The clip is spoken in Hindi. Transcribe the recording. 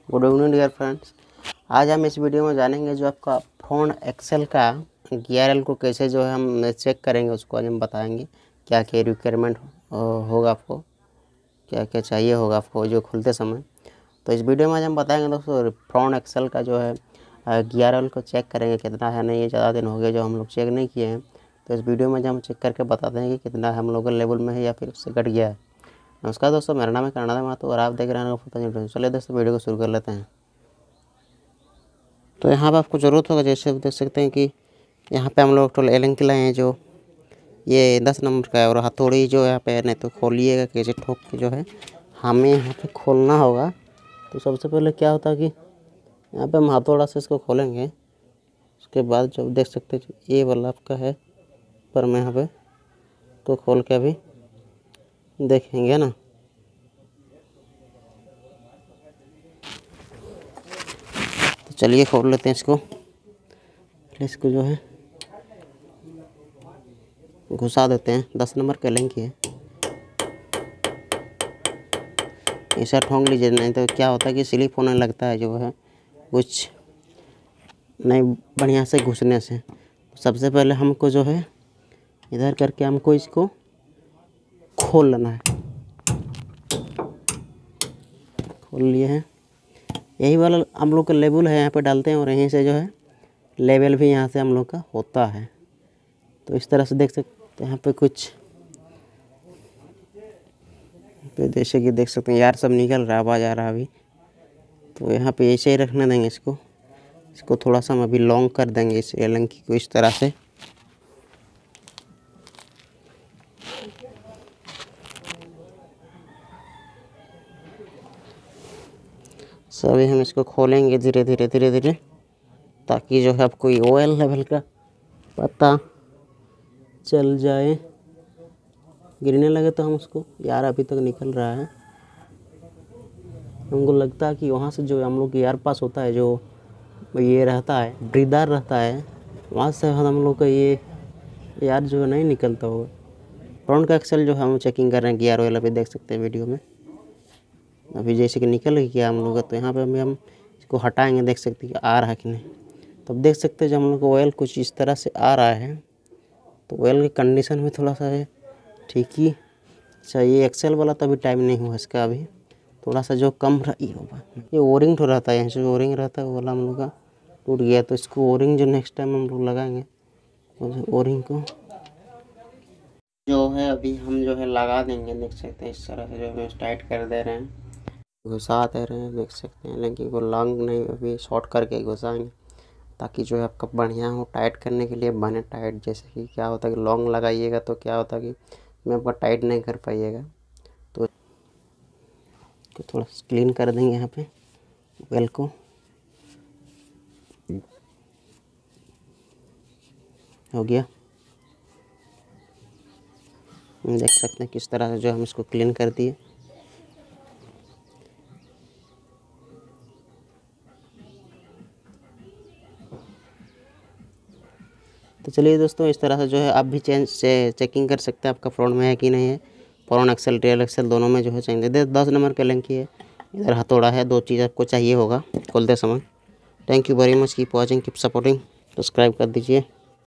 Good evening dear friends. आज हम इस वीडियो में जानेंगे जो आपका फ्रॉन्ट एक्सेल का गियरएल को कैसे जो है हम चेक करेंगे, उसको आज हम बताएंगे क्या क्या रिक्वायरमेंट होगा आपको, क्या क्या चाहिए होगा आपको जो खुलते समय। तो इस वीडियो में आज हम बताएंगे दोस्तों फ्रॉन्ट एक्सेल का जो है गियरएल को चेक करेंगे कितना है। नहीं, ये ज़्यादा दिन हो गए जो हम लोग चेक नहीं किए हैं, तो इस वीडियो में जो हम चेक करके बताते हैं कि कितना हम लोग लेवल में है या फिर उससे घट गया है। नमस्कार दोस्तों, मेरा नाम है कर्णादा महतो और आप देख रहे हैं। चलिए दोस्तों वीडियो को शुरू कर लेते हैं। तो यहाँ पे आपको ज़रूरत होगा, जैसे आप देख सकते हैं कि यहाँ पे हम लोग टोल एलन के लाए हैं जो ये 10 नंबर का है, और हथौड़ी जो यहाँ पे नहीं तो खोलिएगा कैसे ठोक के जो है हमें यहाँ पे खोलना होगा। तो सबसे पहले क्या होता है कि यहाँ पे हम हथौड़ा से इसको खोलेंगे, उसके बाद जब देख सकते हैं ये वाला आपका है पर मैं यहाँ पे तो खोल के अभी देखेंगे ना। तो चलिए खोल लेते हैं इसको। इसको जो है घुसा देते हैं। 10 नंबर का लिंक है, ऐसा ठोंक लीजिए, नहीं तो क्या होता है कि स्लिप होने लगता है जो है कुछ नहीं बढ़िया से घुसने से। तो सबसे पहले हमको जो है इधर करके हमको इसको खोल लेना है। खोल लिए हैं, यही वाला हम लोग का लेबल है, यहाँ पे डालते हैं और यहीं से जो है लेवल भी यहाँ से हम लोग का होता है। तो इस तरह से देख सकते हैं यहाँ पे कुछ तो जैसे कि देख सकते हैं यार सब निकल रहा, आवाज़ आ रहा अभी। तो यहाँ पे ऐसे ही रखने देंगे इसको थोड़ा सा हम अभी लॉन्ग कर देंगे इस एलंकी को इस तरह से। सभी हम इसको खोलेंगे धीरे धीरे ताकि जो है आपको ऑयल लेवल का पता चल जाए। गिरने लगे तो हम उसको, यार अभी तक निकल रहा है, हमको लगता है कि वहाँ से जो हम लोग के एयर पास होता है, जो ये रहता है ब्रीदार रहता है, वहाँ से हम लोग का ये यार जो है नहीं निकलता होगा। फ्रंट का एक्सेल जो हम चेकिंग कर रहे हैं गियर ऑयल, अभी देख सकते हैं वीडियो में अभी जैसे कि निकल गया हम लोग का। तो यहाँ पे हम इसको हटाएंगे, देख सकते हैं कि आ रहा है कि नहीं। तो अब देख सकते हैं जब हम लोग को ऑयल कुछ इस तरह से आ रहा है, तो ऑयल की कंडीशन में थोड़ा सा है ठीक ही चाहिए। एक्सेल वाला तो अभी टाइम नहीं हुआ इसका, अभी थोड़ा सा जो कम रही होगा। ये ओरिंग तो रहता है, यहाँ से जो ओरिंग रहता है वो वाला हम लोग का टूट गया। तो इसको ओरिंग जो नेक्स्ट टाइम हम लोग लगाएंगे, तो ओरिंग को जो है अभी हम जो है लगा देंगे। देख सकते हैं इस तरह से जो है टाइट कर दे रहे हैं, घुसा दे रहे हैं, देख सकते हैं। लेकिन वो लॉन्ग नहीं, अभी शॉर्ट करके घुसाएंगे ताकि जो है आपका बढ़िया हो। टाइट करने के लिए बने टाइट, जैसे कि क्या होता है कि लॉन्ग लगाइएगा तो क्या होता है कि मैं आपका टाइट नहीं कर पाइएगा। तो थोड़ा क्लीन कर देंगे यहाँ पे वेल को। हो गया, देख सकते हैं किस तरह से जो हम इसको क्लीन कर दिए। तो चलिए दोस्तों, इस तरह से जो है आप भी चेकिंग कर सकते हैं आपका फ्रंट में है कि नहीं है। फ्रंट एक्सेल रियल एक्सेल दोनों में जो है चाहिए। 10 नंबर का लिंक है, इधर हथौड़ा है, 2 चीज़ आपको चाहिए होगा खोलते समय। Thank you very much, keep watching, keep supporting, subscribe कर दीजिए।